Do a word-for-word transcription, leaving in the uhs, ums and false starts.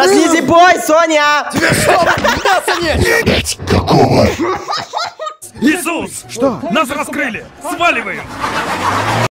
Развези бой, Соня! Тебе что, мяса нечем? Какого? Иисус! Что? Нас раскрыли! Сваливаем!